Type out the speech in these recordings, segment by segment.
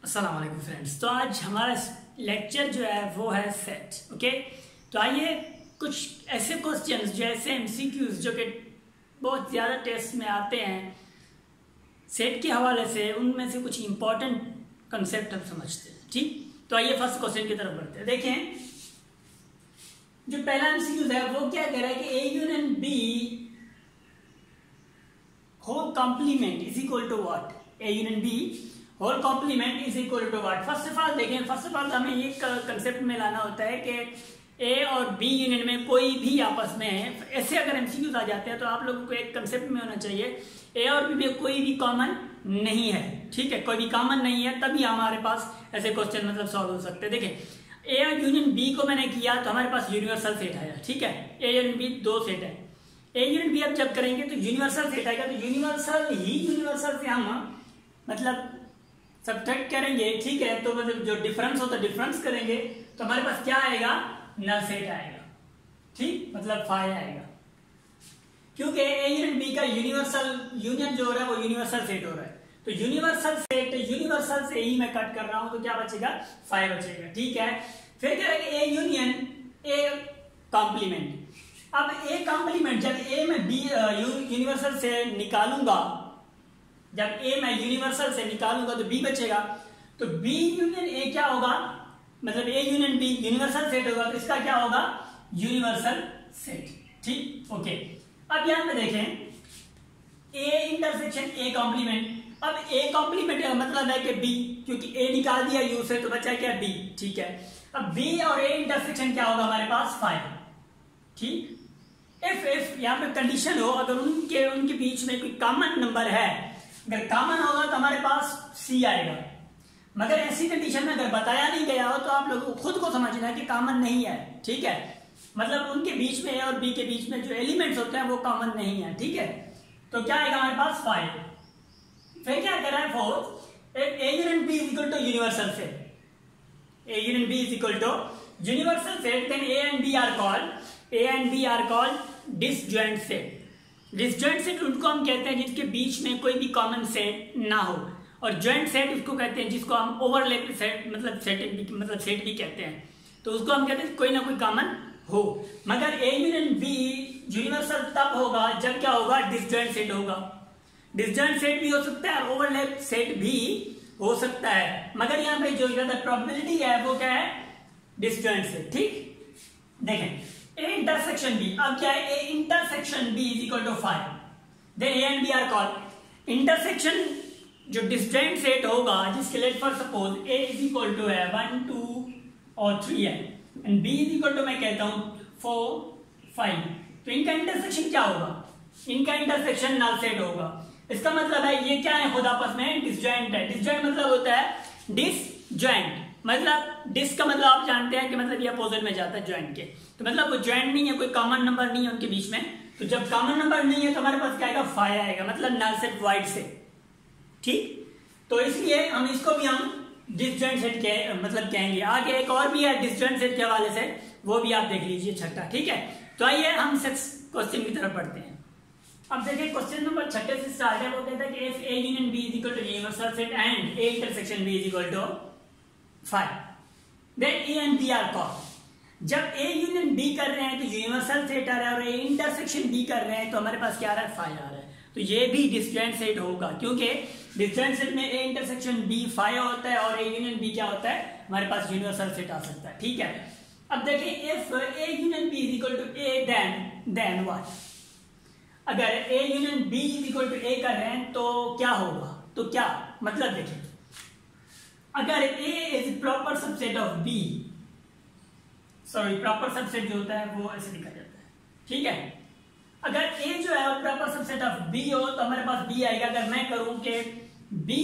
अस्सलाम वालेकुम फ्रेंड्स। तो आज हमारा लेक्चर जो है वो है सेट। ओके, तो आइए कुछ ऐसे क्वेश्चंस जो ऐसे एमसीक्यूज जो कि बहुत ज़्यादा टेस्ट में आते हैं सेट के हवाले से, उनमें से कुछ इंपॉर्टेंट कंसेप्ट हम समझते हैं। ठीक, तो आइए फर्स्ट क्वेश्चन की तरफ बढ़ते हैं। देखें, जो पहला एमसीक्यूज है वो क्या कह रहा है कि A union B whole complement is equal to what. A union B whole complement is equal to what. First of all देखें, फर्स्ट ऑफ ऑल हमें ये कंसेप्ट में लाना होता है कि ए और बी यूनियन में कोई भी आपस में है। ऐसे अगर एमसीक्यूज आ जाते हैं तो आप लोगों को एक कंसेप्ट में होना चाहिए ए और बी में कोई भी कॉमन नहीं है। ठीक है, कोई भी कॉमन नहीं है, तभी हमारे पास ऐसे क्वेश्चन मतलब सॉल्व हो सकते हैं। देखें, ए यूनियन बी को मैंने किया तो हमारे पास यूनिवर्सल सेट आया। ठीक है, ए यूनियन बी दो सेट है। ए यूनियन बी अब जब करेंगे तो यूनिवर्सल सेट आएगा, तो यूनिवर्सल से हम मतलब सब्ट्रैक्ट करेंगे। ठीक है, तो मतलब जो डिफरेंस होता है डिफरेंस करेंगे तो हमारे पास क्या आएगा, नल सेट आएगा। ठीक, मतलब 5 आएगा, क्योंकि ए यूनियन बी का यूनिवर्सल यूनियन जो हो रहा है वो यूनिवर्सल सेट हो रहा है। तो यूनिवर्सल सेट, यूनिवर्सल से ही मैं कट कर रहा हूं तो क्या बचेगा, 5 बचेगा। ठीक है, फिर करेंगे ए यूनियन ए कॉम्प्लीमेंट। अब ए कॉम्प्लीमेंट जब ए में बी यूनिवर्सल से निकालूंगा, जब ए मैं यूनिवर्सल से निकालूंगा तो बी बचेगा। तो बी यूनियन ए क्या होगा, मतलब A union B universal set होगा, तो इसका क्या होगा, यूनिवर्सल सेट। ठीक, ओके। अब यहां पे देखें ए इंटरसेक्शन ए कॉम्प्लीमेंट। अब ए कॉम्प्लीमेंट का मतलब है कि बी, क्योंकि ए निकाल दिया यू से तो बचा क्या, बी। ठीक है, अब बी और ए इंटरसेक्शन क्या होगा हमारे पास, 5। ठीक, इफ यहां पे कंडीशन हो, अगर उनके बीच में कोई कॉमन नंबर है, अगर कॉमन होगा तो हमारे पास सी आएगा। मगर ऐसी कंडीशन में अगर बताया नहीं गया हो तो आप लोगों को खुद को समझना है कि कॉमन नहीं है। ठीक है, मतलब उनके बीच में ए और बी के बीच में जो एलिमेंट्स होते हैं वो कॉमन नहीं है। ठीक है, तो क्या आएगा हमारे पास, 5। फिर क्या कर रहा है, 4 A union B is equal to universal set. A union B is equal to universal set, then A and B are called disjoint set. Disjoint set उनको हम कहते हैं जिसके बीच में कोई भी कॉमन सेट ना हो, और जॉइंट सेट उसको कहते हैं जिसको हम ओवरलैप सेट मतलब सेट भी कहते हैं। तो उसको हम कहते हैं कोई ना कोई कॉमन हो। मगर ए यूनियन बी यूनिवर्सल तब होगा जब क्या होगा, डिसजॉइंट सेट होगा। डिसजॉइंट सेट भी हो सकता है और ओवरलैप सेट भी हो सकता है, मगर यहाँ पे जो ज्यादा प्रोबेबिलिटी है वो क्या है, डिसजॉइंट सेट। ठीक, देखें ए इंटरसेक्शन बी, अब क्या है, A intersection B is equal to 5, then A and B are called intersection जो डिसजॉइंट सेट होगा, जिसके let for suppose A is equal to है 1 2 और 3 है, and B is equal to मैं कहता हूं 4 5, तो इनका इंटरसेक्शन क्या होगा, इनका इंटरसेक्शन नल सेट होगा। इसका मतलब है ये क्या है, खुद आपस में डिसजॉइंट है। डिसजॉइंट मतलब होता है डिसजॉइंट, मतलब डिस का मतलब आप जानते हैं कि मतलब ये अपोजिट में जाता है ज्वाइंट के, तो मतलब वो ज्वाइंट नहीं है, कोई कॉमन नंबर नहीं है उनके बीच में। तो जब कॉमन नंबर नहीं है तो हमारे पास क्या आएगा, 5 आएगा, मतलब नल सेट वाइड से। ठीक, तो इसलिए हम इसको भी हम डिसजॉइंट सेट के मतलब कहेंगे। आगे एक और भी है डिसजॉइंट सेट के हवाले से, वो भी आप देख लीजिए, छठा। ठीक है, तो आइए हम क्वेश्चन की तरफ बढ़ते हैं। अब देखिए क्वेश्चन नंबर 6 से स्टार्ट है। वो कहता है कि if A union B is equal to universal set and A intersection B is equal to 5, then A and B are called. जब ए यूनियन बी कर रहे हैं तो यूनिवर्सल सेट आ रहा है, और ए इंटरसेक्शन बी कर रहे हैं तो हमारे पास क्या आ रहा है, 5 आ रहा है। तो ये भी डिसजॉइंट सेट होगा, क्योंकि डिसजॉइंट सेट में ए इंटरसेक्शन बी 5 होता है और ए यूनियन बी क्या होता है, हमारे पास यूनिवर्सल सेट आ सकता है। ठीक है, अब देखिए if A union B is equal to A then what. अगर A union B is equal to A कर रहे हैं तो क्या होगा, तो क्या मतलब देखिए, अगर A is proper subset of B, sorry proper subset जो होता है वो ऐसे लिखा जाता है। ठीक है, अगर ए जो है प्रॉपर सबसेट ऑफ बी हो तो हमारे पास बी आएगा। अगर मैं करूं कि बी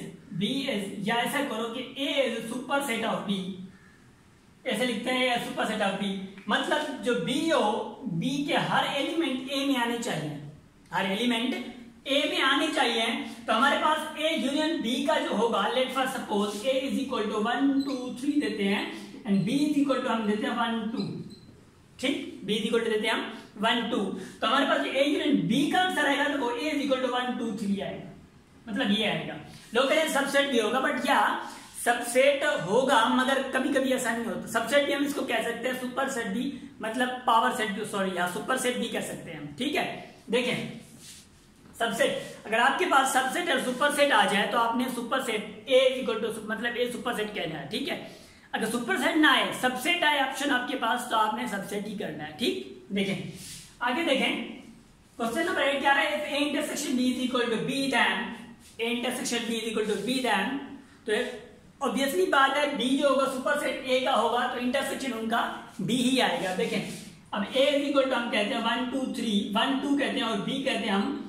इज या ऐसा करो कि A is super set of B, ऐसे लिखते हैं सुपर सेट ऑफ बी, मतलब जो बी हो, बी के हर एलिमेंट ए में आने चाहिए, हर एलिमेंट ए में आने चाहिए। तो हमारे पास ए यूनियन बी का जो होगा, let for suppose A is equal to 1 2 3 देते हैं, and B is equal to हम देते हैं 1 2। ठीक, बी इज इक्वल टू देते हैं हम 1 2, तो हमारे पास ए यूनियन बी का आंसर आएगा तो ए इज इक्वल टू 1 2 3 आएगा, मतलब ये आएगा। लोग कहते हैं सबसेट भी होगा, बट या सबसेट होगा, मगर कभी कभी ऐसा नहीं होता। सबसेट भी हम इसको कह सकते हैं, सुपर सेट भी, मतलब पावर सेट भी, सॉरी यहाँ सुपर सेट भी कह सकते हैं हम, ठीक है। देखें सबसेट, अगर आपके पास सबसेट और सुपर सेट आ जाए तो आपने super set A equal to मतलब ए सुपर सेट कहना है, ठीक है। अगर सुपर सेट ना आए, सबसेट आए ऑप्शन आपके पास, तो आपने सबसेट ही करना है, ठीक। देखें आगे देखें, क्वेश्चन नंबर 8 क्या है, if A intersection B is equal to B then A intersection B is equal to B then, तो ऑब्वियसली बात है बी जो होगा सुपर सेट ए का होगा तो इंटरसेक्शन उनका बी ही आएगा। देखें अब ए इज इक्वल टू हम कहते हैं 1 2 3, 1 2 कहते हैं और बी कहते हैं हम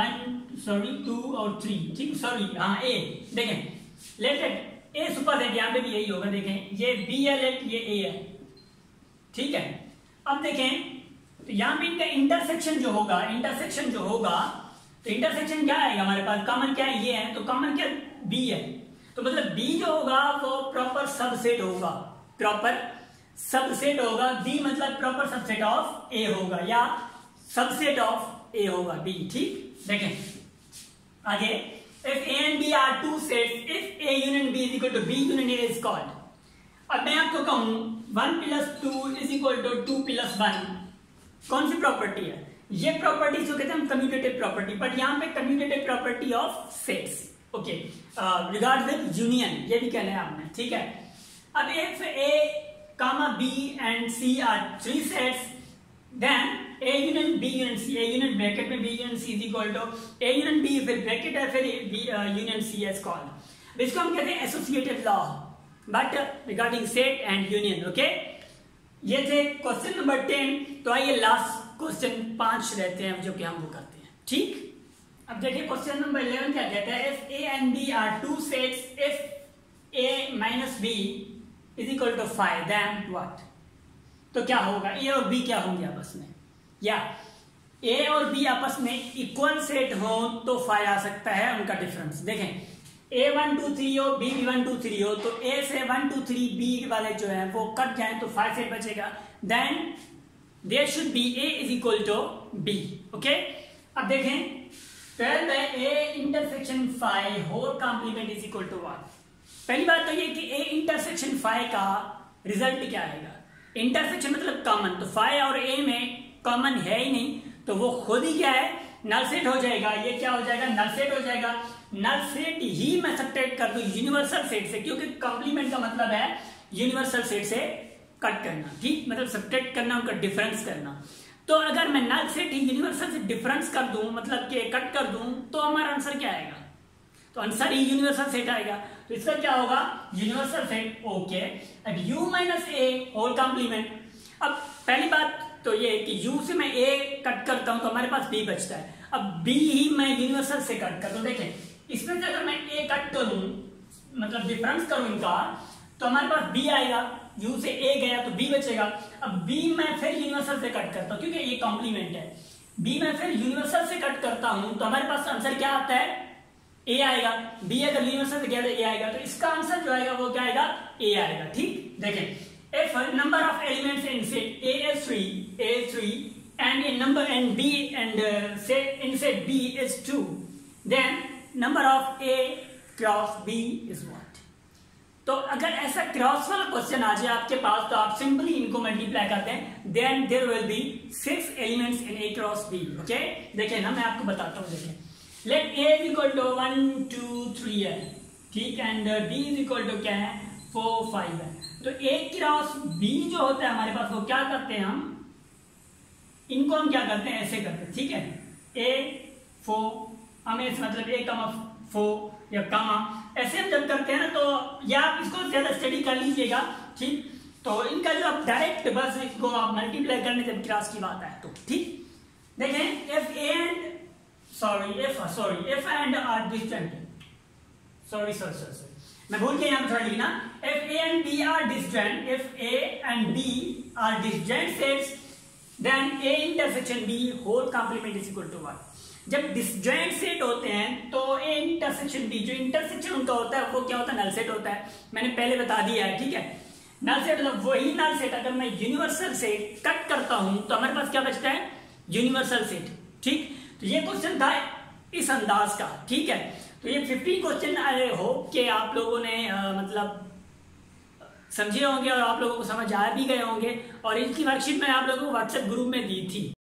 2 और 3, ठीक, सॉरी हाँ ए। देखें लेट ए सुपर सेट, यहाँ पे भी यही होगा। देखें ये बी है, लेट ये ए है, ठीक है। अब देखें तो यहाँ पे इनका इंटरसेक्शन जो होगा तो इंटरसेक्शन क्या आएगा हमारे पास, कॉमन क्या है, ये है, तो कॉमन क्या बी है, तो मतलब बी जो होगा वो प्रॉपर सबसेट होगा, प्रॉपर सबसेट होगा। बी मतलब प्रॉपर सबसेट ऑफ ए होगा या सबसेट ऑफ ए होगा बी, ठीक। देखें आगे, if A and B are two sets, if A union B is equal to B union A is called. अब मैं आपको कहूं 1 + 2 इज इक्वल टू 2 + 1, कौन सी प्रॉपर्टी है, ये प्रॉपर्टी जो कहते हैं हम कम्यूटेटिव प्रॉपर्टी, बट यहाँ पे commutative property of sets, okay, regard with union, ये भी कहना है आपने, ठीक है। अब if A comma b and c are 3 sets, then a union b union c, a union bracket में b union c is equal to a union b फिर bracket है फिर b union c is called। इसको हम कहते हैं associative law, but regarding set and union, okay। ये थे क्वेश्चन नंबर 10। तो आइए लास्ट क्वेश्चन 5 रहते हैं जो कि हम वो करते हैं, ठीक। अब देखिए क्वेश्चन नंबर 11 क्या कहता है, if a and b are 2 sets, if a minus b is equal to 5 then what, तो क्या होगा, ए और बी क्या होंगे आपस में, या ए और बी आपस में इक्वल सेट हो तो 5 आ सकता है उनका डिफरेंस। देखें ए 1 2 3 हो, बी भी 1 2 3 हो, तो ए से 1 2 3 बी वाले जो है वो कट जाए तो 5 सेट बचेगा, then there should be A is equal to B, okay. अब देखें 12 by A intersection 5 whole complement is equal to what. पहली बात तो ये कि ए इंटरसेक्शन 5 का रिजल्ट क्या आएगा, इंटरसेक्शन मतलब कॉमन, तो 5 और ए में कॉमन है ही नहीं, तो वो खुद ही क्या है, नल सेट हो जाएगा। ये क्या हो जाएगा, नल सेट हो जाएगा। नल सेट ही मैं सब्ट्रैक्ट कर दूं यूनिवर्सल सेट से, क्योंकि कॉम्प्लीमेंट का मतलब है यूनिवर्सल सेट से कट करना, ठीक, मतलब सब्ट्रैक्ट करना, उनका डिफरेंस करना। तो अगर मैं नल सेट ही यूनिवर्सल से डिफरेंस कर दूं, मतलब कि कट कर दूं, तो हमारा आंसर क्या आएगा, तो आंसर ही यूनिवर्सल सेट आएगा। तो इसका क्या होगा, यूनिवर्सल सेट, ओके। अब u minus A whole complement. अब पहली बात तो ये कि u से मैं a कट करता हूं तो हमारे पास b बचता है। अब b ही मैं यूनिवर्सल से कट कर दूं, देखें इसमें से अगर मैं a कट करूं, मतलब डिफरेंस करूं इनका, तो हमारे पास b आएगा, u से a गया तो b बचेगा। अब b मैं फिर यूनिवर्सल से कट करता हूं क्योंकि ये कॉम्प्लीमेंट है, b मैं फिर यूनिवर्सल से कट करता हूं तो हमारे पास आंसर क्या आता है, ए आएगा। बी अगर यूनिवर्सल से गया तो ए आएगा, तो इसका आंसर जो आएगा वो क्या आएगा, ए आएगा, ठीक। देखें if number of elements in set A is 3 and in number and B and in set B is 2, then number of A cross B is what. तो अगर ऐसा क्रॉस वाला क्वेश्चन आ जाए आपके पास तो आप सिंपली इनको मल्टीप्लाई करते हैं, then there will be 6 elements in A cross B, okay. देखिए ना मैं आपको बताता हूँ, देखिए let A is equal to 1 2 3 है, ठीक, and B is equal to क्या है 4 5 है। तो ए क्रॉस बी जो होता है हमारे पास वो क्या करते हैं, हम इनको हम क्या करते हैं, ऐसे करते हैं, ठीक है, ए 4 हमें मतलब ए कमा 4 या कमा, ऐसे हम जब करते हैं ना, तो या आप इसको ज्यादा स्टडी कर लीजिएगा, ठीक। तो इनका जो आप डायरेक्ट बस इसको आप मल्टीप्लाई करने जब क्रॉस की बात है तो, ठीक। देखें if A and if and are distant, sorry मैं भूल गया यहाँ पे थोड़ा लिखना, if a and b are distant, if a and b are distant sets, then a intersection b whole complement is equal to 1। जब डिसजॉइंट सेट होते हैं तो a इंटरसेक्शन b, जो इंटरसेक्शन उनका होता है वो क्या होता है, नल सेट होता है, मैंने पहले बता दिया है, ठीक है। नल सेट मतलब वही नल सेट अगर मैं यूनिवर्सल सेट कट करता हूं तो हमारे पास क्या बचता है, यूनिवर्सल सेट, ठीक। तो ये क्वेश्चन था इस अंदाज का, ठीक है। तो ये 15 क्वेश्चन आई होप कि आप लोगों ने मतलब समझे होंगे और आप लोगों को समझ आ भी गए होंगे, और इनकी वर्कशीट मैं आप लोगों को व्हाट्सएप ग्रुप में दी थी।